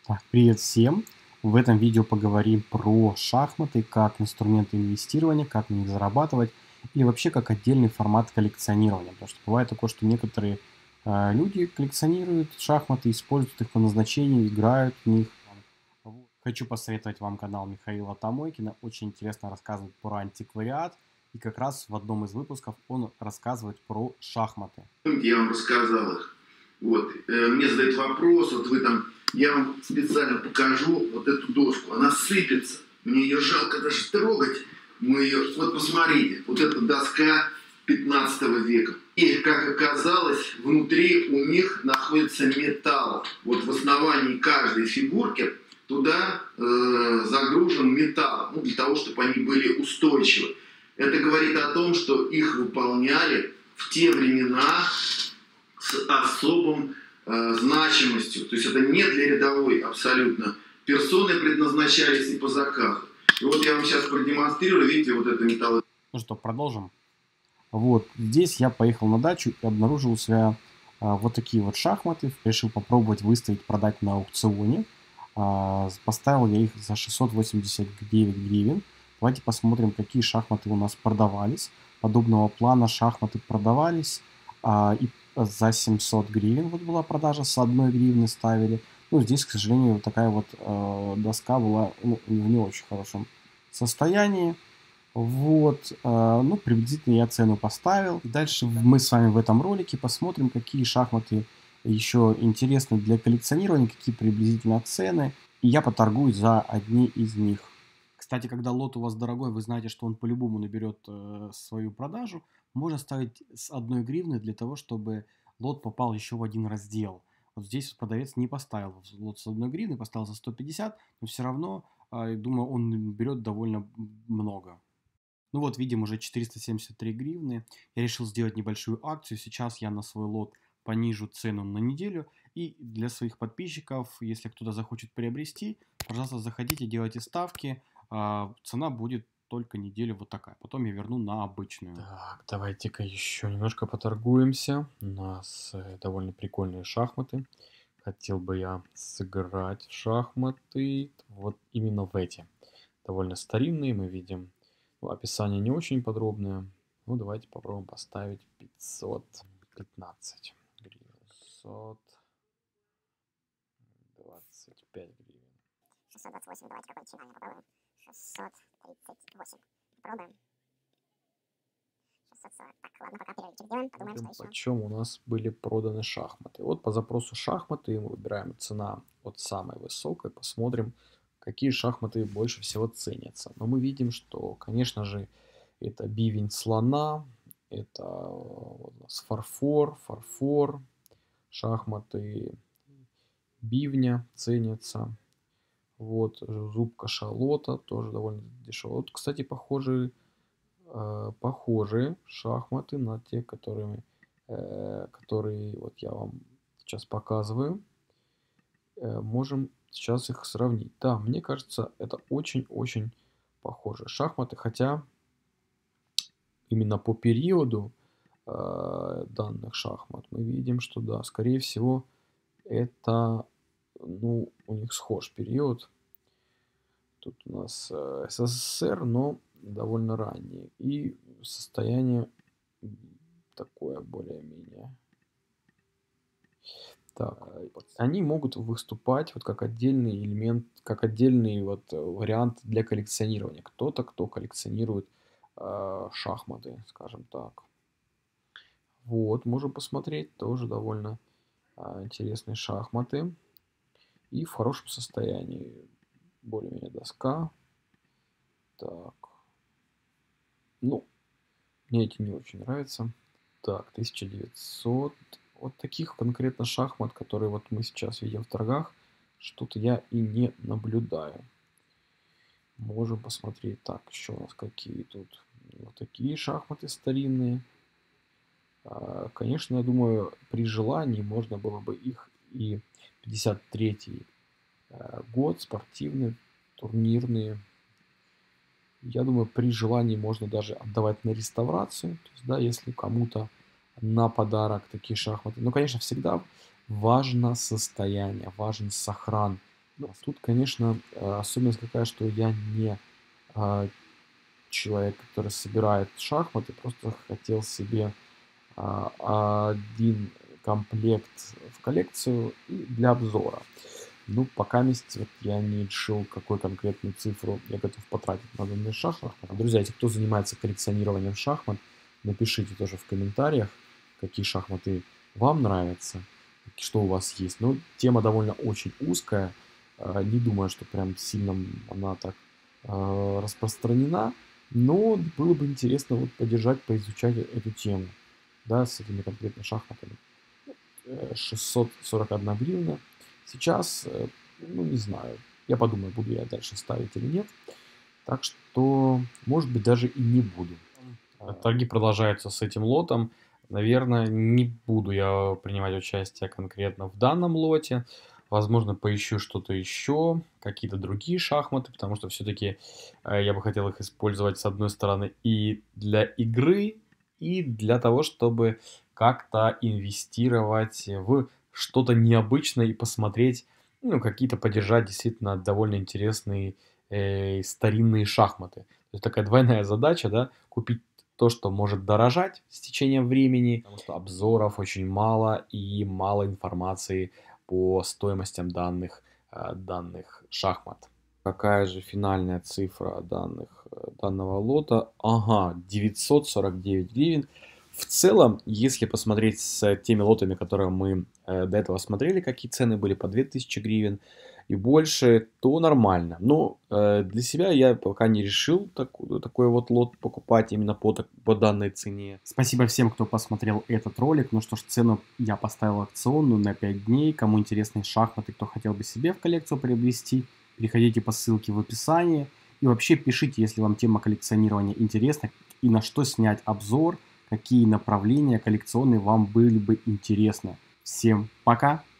Так, привет всем! В этом видео поговорим про шахматы, как инструменты инвестирования, как на них зарабатывать и вообще как отдельный формат коллекционирования. Потому что бывает такое, что некоторые люди коллекционируют шахматы, используют их по назначению, играют в них. Вот. Хочу посоветовать вам канал Михаила Тамойкина. Очень интересно рассказывать про антиквариат. И как раз в одном из выпусков он рассказывает про шахматы. Я вам рассказал их. Вот. Мне задают вопрос, вот вы там, я вам специально покажу вот эту доску. Она сыпется. Мне ее жалко даже трогать. Мы ее, вот посмотрите, вот эта доска 15 века. И, как оказалось, внутри у них находится металл. Вот в основании каждой фигурки туда загружен металл, ну, для того, чтобы они были устойчивы. Это говорит о том, что их выполняли в те времена с особым значимостью. То есть это не для рядовой абсолютно персоны предназначались и по заказу. И вот я вам сейчас продемонстрирую, видите, вот это металл. Ну что, продолжим. Вот здесь я поехал на дачу и обнаружил у себя вот такие вот шахматы. Решил попробовать выставить, продать на аукционе. Поставил я их за 689 гривен. Давайте посмотрим, какие шахматы у нас продавались. Подобного плана шахматы продавались. И за 700 гривен вот была продажа, с 1 гривны ставили. Ну, здесь, к сожалению, вот такая вот доска была в не очень хорошем состоянии. Вот, ну, приблизительно я цену поставил. И дальше мы с вами в этом ролике посмотрим, какие шахматы еще интересны для коллекционирования, какие приблизительно цены. И я поторгуюсь за одни из них. Кстати, когда лот у вас дорогой, вы знаете, что он по-любому наберет свою продажу. Можно ставить с 1 гривны для того, чтобы лот попал еще в один раздел. Вот здесь продавец не поставил лот с 1 гривны, поставил за 150, но все равно, думаю, он берет довольно много. Ну вот, видим, уже 473 гривны. Я решил сделать небольшую акцию. Сейчас я на свой лот понижу цену на неделю. И для своих подписчиков, если кто-то захочет приобрести, пожалуйста, заходите, делайте ставки. Цена будет только неделю вот такая. Потом я верну на обычную. Так, давайте-ка еще немножко поторгуемся. У нас довольно прикольные шахматы. Хотел бы я сыграть в шахматы. Вот именно в эти. Довольно старинные, мы видим. Ну, описание не очень подробное. Ну, давайте попробуем поставить 515 гривен. 625 гривен. 628, давайте какой-нибудь финальный попробуем. 638. Попробуем. 640. Так, ладно, пока перерывчик делаем, подумаем, что еще. Почем у нас были проданы шахматы. Вот по запросу шахматы мы выбираем цена от самой высокой, посмотрим, какие шахматы больше всего ценятся. Но мы видим, что, конечно же, это бивень слона, это вот у нас фарфор, шахматы бивня ценятся. Вот зуб кашалота тоже довольно дешево. Вот, кстати, похожие шахматы на те, которые вот я вам сейчас показываю. Можем сейчас их сравнить. Да, мне кажется, это очень-очень похожие шахматы, хотя именно по периоду данных шахмат мы видим, что да, скорее всего, это, ну, у них схож период. Тут у нас СССР, но довольно ранние. И состояние такое более-менее. Так, они могут выступать вот как отдельный элемент, как отдельный вот вариант для коллекционирования. Кто-то, кто коллекционирует шахматы, скажем так. Вот, можем посмотреть, тоже довольно интересные шахматы. И в хорошем состоянии. Более-менее доска. Так. Ну, мне эти не очень нравятся. Так, 1900. Вот таких конкретно шахмат, которые вот мы сейчас видим в торгах, что-то я и не наблюдаю. Можем посмотреть. Так, еще у нас какие тут. Вот такие шахматы старинные. Конечно, я думаю, при желании можно было бы их и 53-й год, спортивные, турнирные. Я думаю, при желании можно даже отдавать на реставрацию. То есть, да, если кому-то на подарок такие шахматы. Но, конечно, всегда важно состояние, важен сохран Ну, тут, конечно, особенность какая, что я не а, человек, который собирает шахматы, просто хотел себе один комплект в коллекцию и для обзора. Ну, пока вот я не решил, какую конкретную цифру я готов потратить на данные шахматы. Друзья, если кто занимается коллекционированием шахмат, напишите тоже в комментариях, какие шахматы вам нравятся, что у вас есть. Ну, тема довольно очень узкая. Не думаю, что прям сильно она так распространена. Но было бы интересно вот подержать, поизучать эту тему. Да, с этими конкретно шахматами. 641 гривна. Сейчас, ну, не знаю. Я подумаю, буду я дальше ставить или нет. Так что, может быть, даже и не буду. Торги продолжаются с этим лотом. Наверное, не буду я принимать участие конкретно в данном лоте. Возможно, поищу что-то еще, какие-то другие шахматы, потому что все-таки я бы хотел их использовать, с одной стороны, и для игры, и для того, чтобы как-то инвестировать в что-то необычное и посмотреть, ну, какие-то поддержать действительно довольно интересные старинные шахматы. То есть такая двойная задача, да, купить то, что может дорожать с течением времени, потому что обзоров очень мало и мало информации по стоимостям данных шахмат. Какая же финальная цифра данного лота? Ага, 949 гривен. В целом, если посмотреть с теми лотами, которые мы до этого смотрели, какие цены были по 2000 гривен и больше, то нормально. Но для себя я пока не решил такой вот лот покупать именно по данной цене. Спасибо всем, кто посмотрел этот ролик. Ну что ж, цену я поставил акционную на 5 дней. Кому интересны шахматы, кто хотел бы себе в коллекцию приобрести, переходите по ссылке в описании. И вообще пишите, если вам тема коллекционирования интересна, и на что снять обзор, какие направления коллекционные вам были бы интересны. Всем пока!